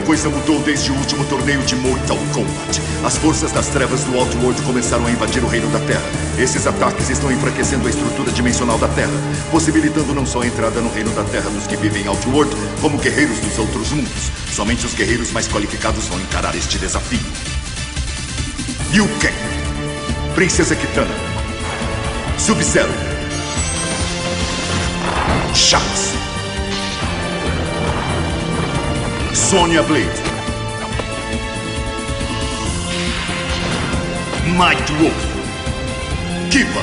coisa mudou desde o último torneio de Mortal Kombat. As forças das trevas do Outworld começaram a invadir o Reino da Terra. Esses ataques estão enfraquecendo a estrutura dimensional da Terra, possibilitando não só a entrada no Reino da Terra dos que vivem em Outworld, como guerreiros dos outros mundos. Somente os guerreiros mais qualificados vão encarar este desafio. Liu Kang, Princesa Kitana, Sub-Zero, Shax, Sonya Blade, Night Wolf, Kiba,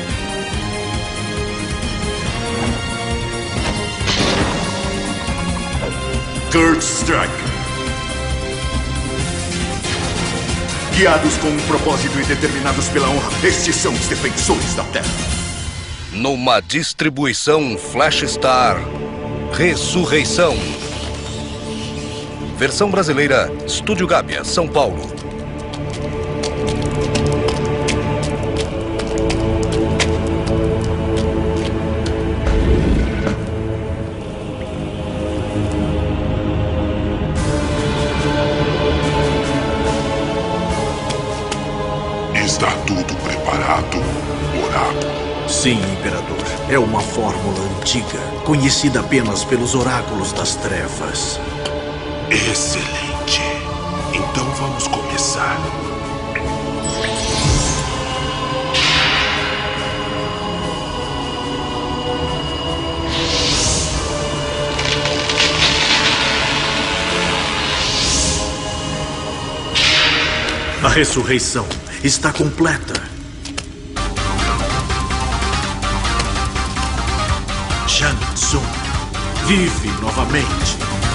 Kurt Strike. Guiados com um propósito e determinados pela honra, estes são os defensores da Terra. Numa distribuição Flash Star, Ressurreição. Versão brasileira, Estúdio Gábia, São Paulo. Está tudo preparado, Oráculo? Sim, Imperador. É uma fórmula antiga, conhecida apenas pelos oráculos das trevas. Excelente. Então vamos começar. A ressurreição está completa. Shang Tsung vive novamente.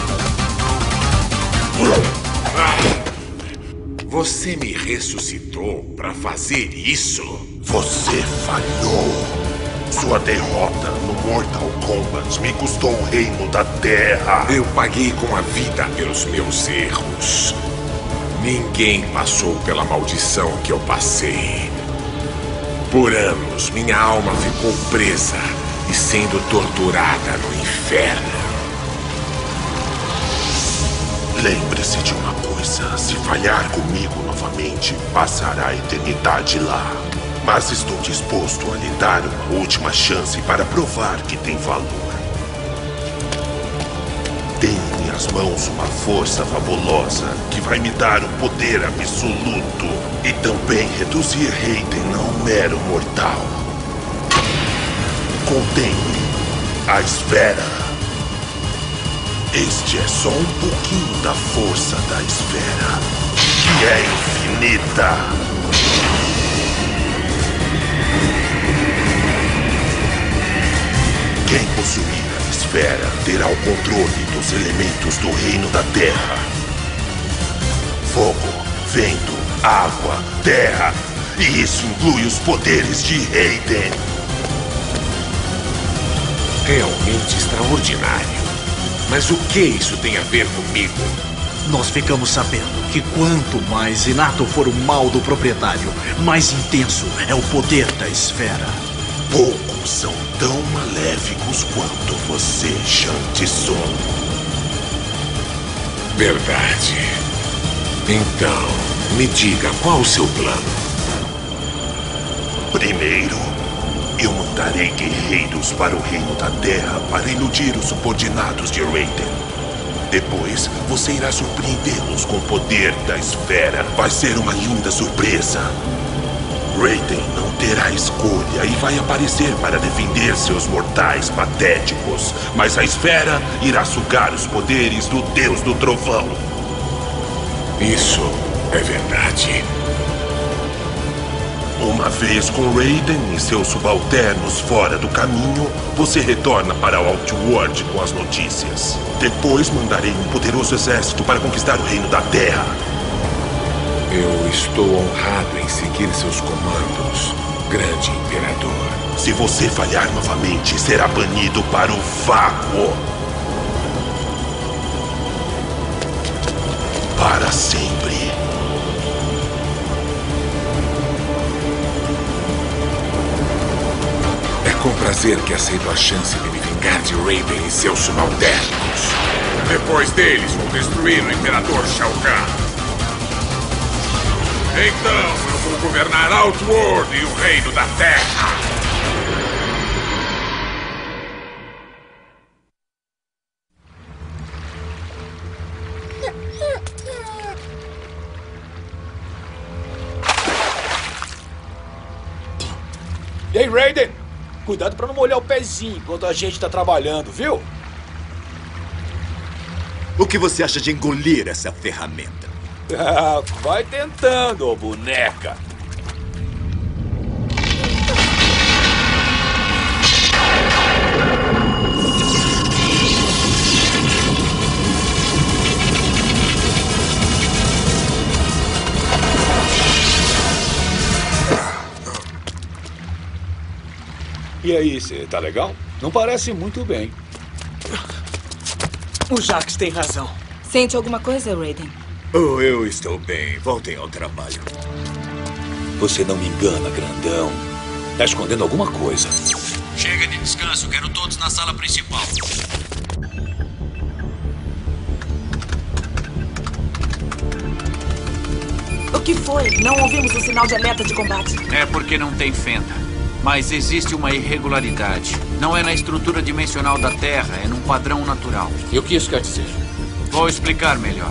Você me ressuscitou para fazer isso? Você falhou. Sua derrota no Mortal Kombat me custou o reino da Terra. Eu paguei com a vida pelos meus erros. Ninguém passou pela maldição que eu passei. Por anos, minha alma ficou presa e sendo torturada no inferno. Lembre-se de uma coisa: se falhar comigo novamente, passará a eternidade lá. Mas estou disposto a lhe dar uma última chance para provar que tem valor. Tenho em minhas mãos uma força fabulosa que vai me dar um poder absoluto e também reduzir Raiden a um mero mortal. Contenho a esfera. Este é só um pouquinho da força da esfera, que é infinita. Quem possuir a esfera terá o controle dos elementos do Reino da Terra. Fogo, vento, água, terra. E isso inclui os poderes de Raiden. Realmente extraordinário. Mas o que isso tem a ver comigo? Nós ficamos sabendo que quanto mais inato for o mal do proprietário, mais intenso é o poder da esfera. Poucos são tão maléficos quanto você, Shang Tsung. Verdade. Então, me diga, qual o seu plano? Primeiro, eu mandarei guerreiros para o Reino da Terra para iludir os subordinados de Raiden. Depois, você irá surpreendê-los com o poder da esfera. Vai ser uma linda surpresa. Raiden não terá escolha e vai aparecer para defender seus mortais patéticos. Mas a esfera irá sugar os poderes do Deus do Trovão. Isso é verdade. Uma vez com Raiden e seus subalternos fora do caminho, você retorna para o Outworld com as notícias. Depois mandarei um poderoso exército para conquistar o Reino da Terra. Eu estou honrado em seguir seus comandos, grande imperador. Se você falhar novamente, será banido para o vácuo. Para sempre. É com prazer que aceito a chance de me vingar de Raiden e seus subalternos. Depois deles, vou destruir o Imperador Shao Kahn. Então, eu vou governar Outworld e o Reino da Terra. E aí, Raiden? Cuidado pra não molhar o pezinho enquanto a gente tá trabalhando, viu? O que você acha de engolir essa ferramenta? Ah, vai tentando, ô boneca. E aí, você tá legal? Não parece muito bem. O Jax tem razão. Sente alguma coisa, Raiden? Oh, eu estou bem. Voltem ao trabalho. Você não me engana, grandão. Tá escondendo alguma coisa. Chega de descanso, quero todos na sala principal. O que foi? Não ouvimos o sinal de alerta de combate. É porque não tem fenda. Mas existe uma irregularidade. Não é na estrutura dimensional da Terra, é num padrão natural. E o que isso quer dizer? Vou explicar melhor.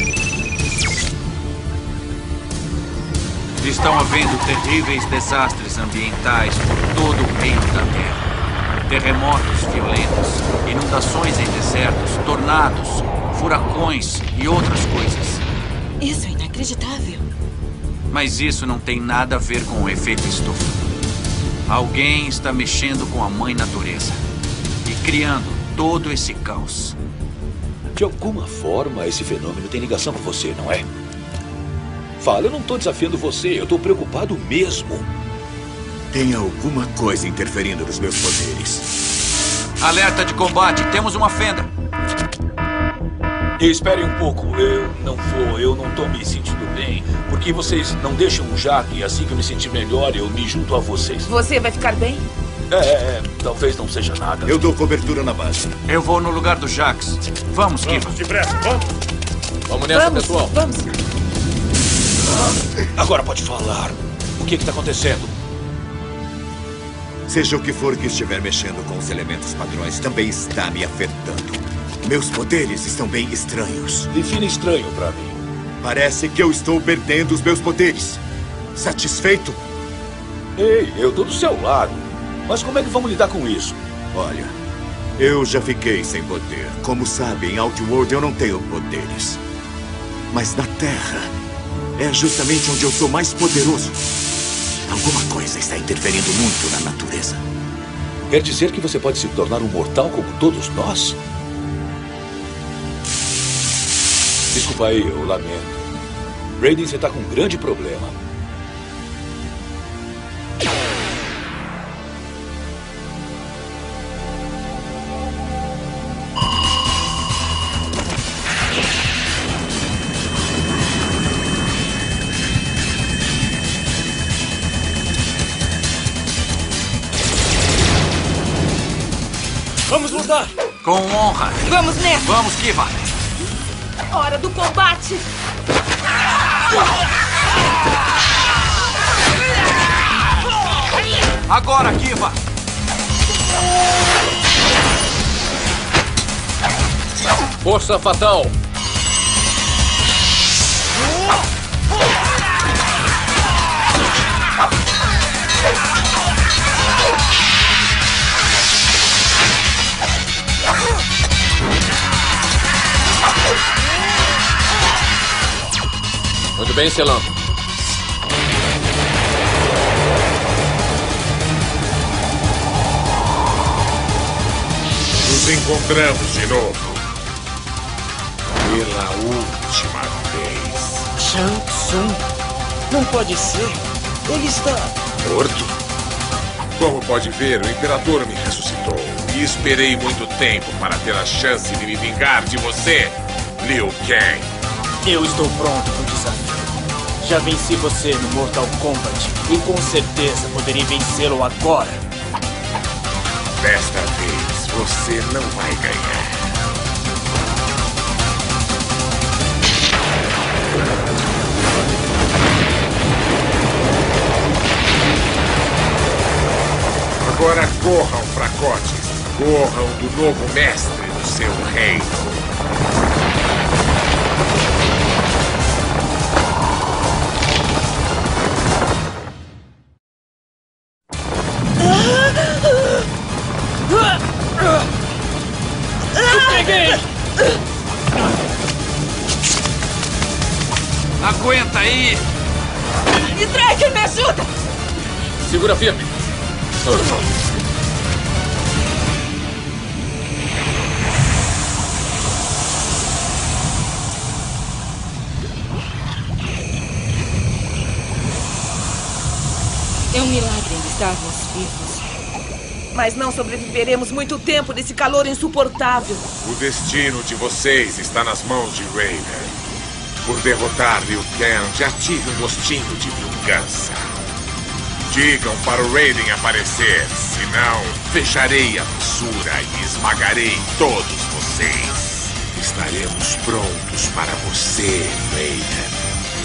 Estão havendo terríveis desastres ambientais por todo o reino da Terra. Terremotos violentos, inundações em desertos, tornados, furacões e outras coisas. Isso é inacreditável. Mas isso não tem nada a ver com o efeito estufa. Alguém está mexendo com a mãe natureza e criando todo esse caos. De alguma forma, esse fenômeno tem ligação com você, não é? Fala, eu não estou desafiando você, eu estou preocupado mesmo. Tem alguma coisa interferindo nos meus poderes. Alerta de combate, temos uma fenda. Espere um pouco, eu não tô me sentindo bem. Porque vocês não deixam o Jaque e assim que eu me sentir melhor, eu me junto a vocês. Você vai ficar bem? Talvez não seja nada. Eu dou cobertura na base. Eu vou no lugar do Jax. Vamos, Kiva. Depressa, vamos. Vamos nessa, pessoal. Vamos. Agora pode falar. O que está acontecendo? Seja o que for que estiver mexendo com os elementos padrões, também está me afetando. Meus poderes estão bem estranhos. Defina estranho pra mim. Parece que eu estou perdendo os meus poderes. Satisfeito? Ei, eu tô do seu lado. Mas como é que vamos lidar com isso? Olha, eu já fiquei sem poder. Como sabem, em Outworld eu não tenho poderes. Mas na Terra é justamente onde eu sou mais poderoso. Alguma coisa está interferindo muito na natureza. Quer dizer que você pode se tornar um mortal como todos nós? Desculpa aí, eu lamento. Raiden, você tá com um grande problema. Vamos lutar! Com honra. Vamos nessa! Vamos, Kiva! Hora do combate! Agora, Kiva! Força fatal! Muito bem, Celanco. Nos encontramos de novo. Pela última vez. Shang Tsung? Não pode ser. Ele está Morto? Como pode ver, o Imperador me ressuscitou. E esperei muito tempo para ter a chance de me vingar de você, Liu Kang. Eu estou pronto para o desafio. Já venci você no Mortal Kombat e com certeza poderia vencê-lo agora. Desta vez, você não vai ganhar. Agora corram, fracotes. Corram do novo mestre do seu reino. Eu peguei! Aguenta aí! Drake, me ajuda! Segura firme. É um milagre ainda estarmos vivos. Mas não sobreviveremos muito tempo nesse calor insuportável. O destino de vocês está nas mãos de Raiden. Por derrotar Liu Kang, já tive um gostinho de vingança. Digam para o Raiden aparecer, senão fecharei a fissura e esmagarei todos vocês. Estaremos prontos para você, Raiden.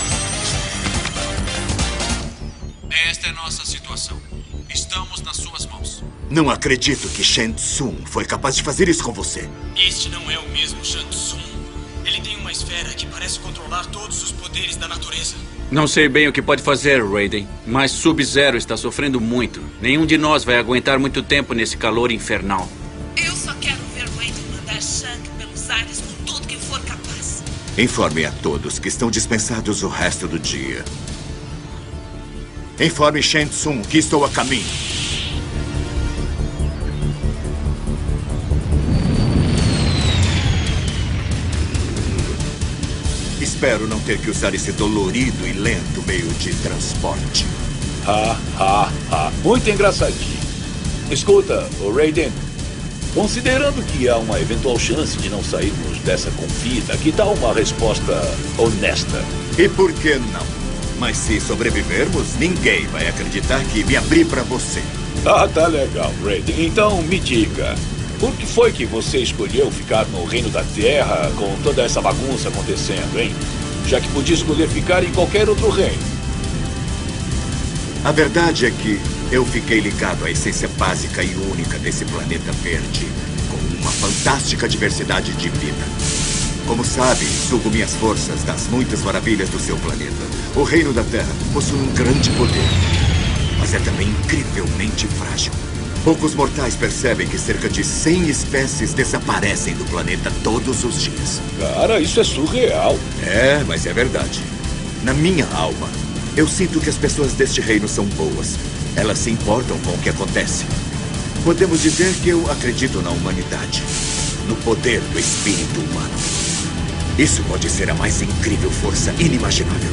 Esta é nossa situação. Estamos nas suas mãos. Não acredito que Shang Tsung foi capaz de fazer isso com você. Este não é o mesmo Shang Tsung. Ele tem uma esfera que parece controlar todos os poderes da natureza. Não sei bem o que pode fazer, Raiden, mas Sub-Zero está sofrendo muito. Nenhum de nós vai aguentar muito tempo nesse calor infernal. Eu só quero ver Raiden mandar Shang pelos ares com tudo que for capaz. Informe a todos que estão dispensados o resto do dia. Informe Shang Tsung que estou a caminho. Espero não ter que usar esse dolorido e lento meio de transporte. Muito engraçadinho. Escuta, Raiden. Considerando que há uma eventual chance de não sairmos dessa confida, que tal uma resposta honesta? E por que não? Mas se sobrevivermos, ninguém vai acreditar que me abri pra você. Tá legal, Raiden. Então me diga, por que foi que você escolheu ficar no Reino da Terra com toda essa bagunça acontecendo, hein? Já que podia escolher ficar em qualquer outro reino. A verdade é que eu fiquei ligado à essência básica e única desse planeta verde, com uma fantástica diversidade de vida. Como sabe, sugo minhas forças das muitas maravilhas do seu planeta. O Reino da Terra possui um grande poder, mas é também incrivelmente frágil. Poucos mortais percebem que cerca de 100 espécies desaparecem do planeta todos os dias. Cara, isso é surreal. É, mas é verdade. Na minha alma, eu sinto que as pessoas deste reino são boas. Elas se importam com o que acontece. Podemos dizer que eu acredito na humanidade, no poder do espírito humano. Isso pode ser a mais incrível força inimaginável.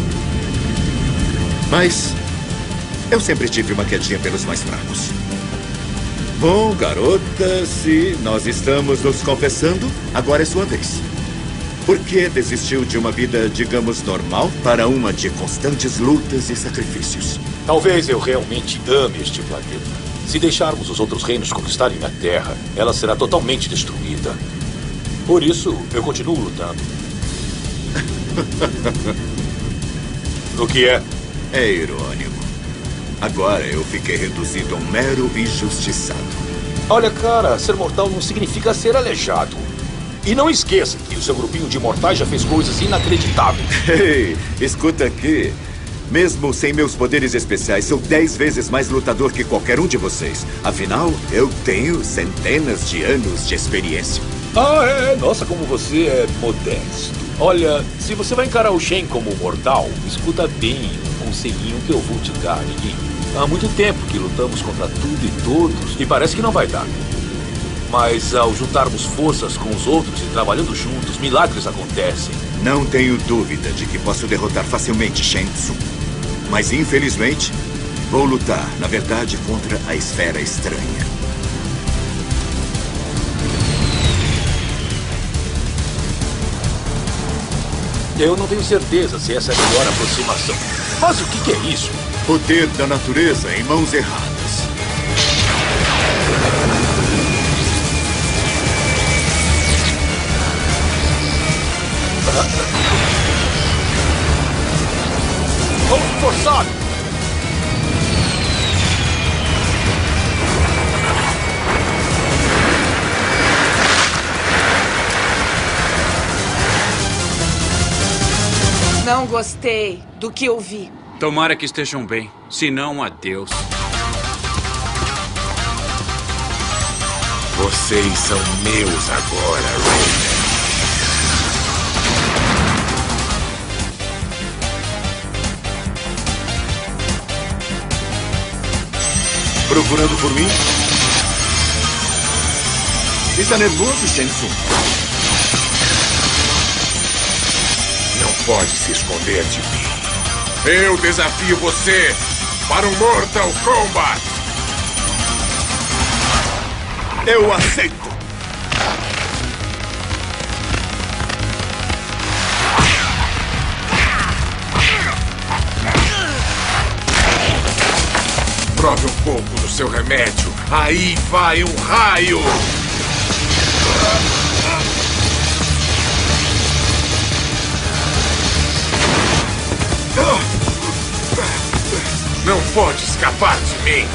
Mas eu sempre tive uma quedinha pelos mais fracos. Bom, garota, se nós estamos nos confessando, agora é sua vez. Por que desistiu de uma vida, digamos, normal para uma de constantes lutas e sacrifícios? Talvez eu realmente ame este planeta. Se deixarmos os outros reinos conquistarem a Terra, ela será totalmente destruída. Por isso, eu continuo lutando. O que é? É irônico. Agora eu fiquei reduzido a um mero injustiçado. Olha, cara, ser mortal não significa ser aleijado. E não esqueça que o seu grupinho de mortais já fez coisas inacreditáveis. Ei, escuta aqui. Mesmo sem meus poderes especiais, sou 10 vezes mais lutador que qualquer um de vocês. Afinal, eu tenho centenas de anos de experiência. Nossa, como você é modesto. Olha, se você vai encarar o Shen como mortal, escuta bem um conselhinho que eu vou te dar, amiguinho. Há muito tempo que lutamos contra tudo e todos, e parece que não vai dar. Mas ao juntarmos forças com os outros e trabalhando juntos, milagres acontecem. Não tenho dúvida de que posso derrotar facilmente Shang Tsung. Mas, infelizmente, vou lutar, na verdade, contra a Esfera Estranha. Eu não tenho certeza se essa é a melhor aproximação. Mas o que é isso? Poder da natureza em mãos erradas. Vamos forçado! Não gostei do que eu vi. Tomara que estejam bem. Se não, adeus. Vocês são meus agora, Raiden. Procurando por mim? Está nervoso, Shang Tsung? Não pode se esconder de mim. Eu desafio você para um Mortal Kombat. Eu aceito. Prove um pouco do seu remédio. Aí vai um raio. Não pode escapar de mim.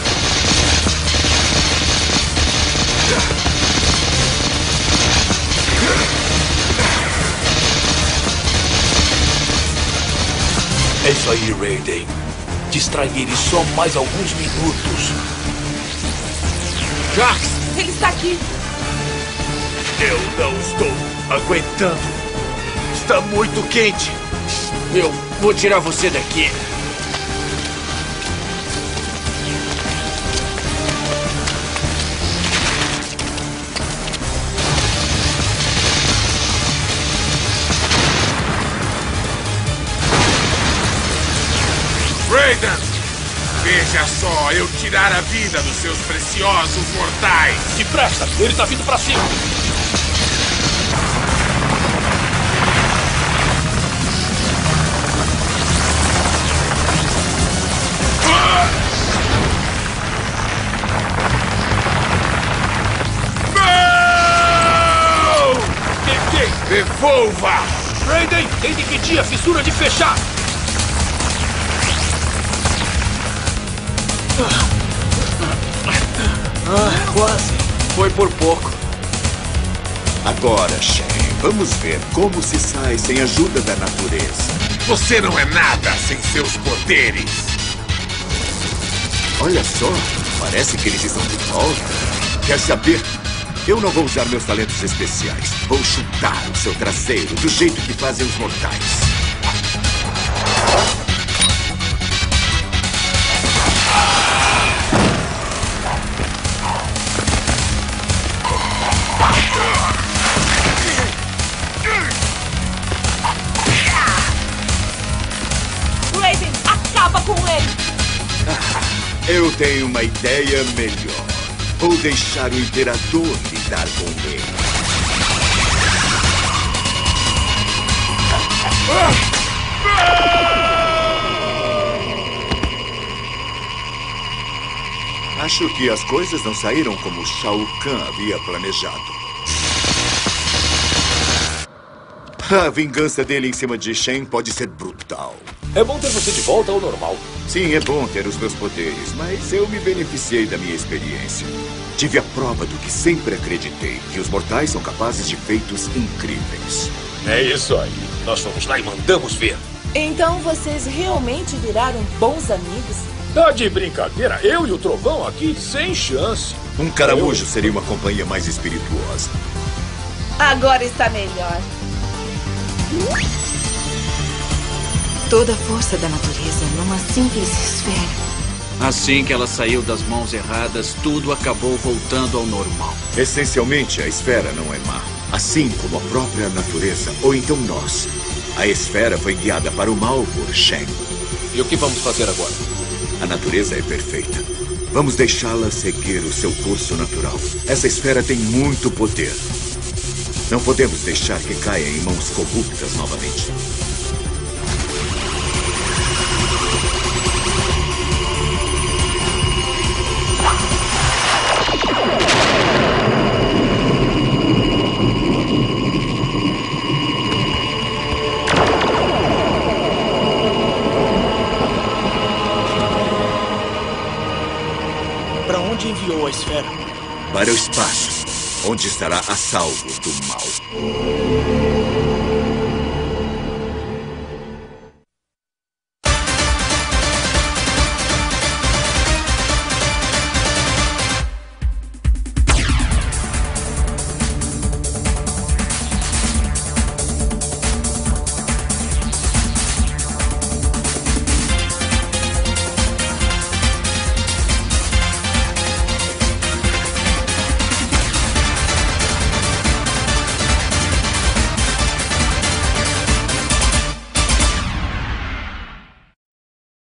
É isso aí, Raiden. Distrai ele só mais alguns minutos. Jax! Ele está aqui. Eu não estou aguentando. Está muito quente. Eu vou tirar você daqui. Raiden! Veja só, eu tirar a vida dos seus preciosos mortais. Depressa, ele tá vindo pra cima. Não! Devolva! Raiden, tem de impedir a fissura de fechar. Quase. Foi por pouco. Agora, Shang, vamos ver como se sai sem ajuda da natureza. Você não é nada sem seus poderes. Olha só, parece que eles estão de volta. Quer saber? Eu não vou usar meus talentos especiais. Vou chutar o seu traseiro do jeito que fazem os mortais. Raiden, acaba com ele. Eu tenho uma ideia melhor. Vou deixar o Imperador lidar com ele. Acho que as coisas não saíram como Shao Kahn havia planejado. A vingança dele em cima de Shen pode ser brutal. É bom ter você de volta ao normal. Sim, é bom ter os meus poderes, mas eu me beneficiei da minha experiência. Tive a prova do que sempre acreditei, que os mortais são capazes de feitos incríveis. É isso aí. Nós fomos lá e mandamos ver. Então vocês realmente viraram bons amigos? Tá de brincadeira. Eu e o Trovão aqui, sem chance. Um caramujo seria uma companhia mais espirituosa. Agora está melhor. Toda a força da natureza numa simples esfera. Assim que ela saiu das mãos erradas, tudo acabou voltando ao normal. Essencialmente, a esfera não é má. Assim como a própria natureza, ou então nós. A esfera foi guiada para o mal por Shen. E o que vamos fazer agora? A natureza é perfeita. Vamos deixá-la seguir o seu curso natural. Essa esfera tem muito poder. Não podemos deixar que caia em mãos corruptas novamente. Para onde enviou a esfera? Para o espaço, onde estará a salvo do mal.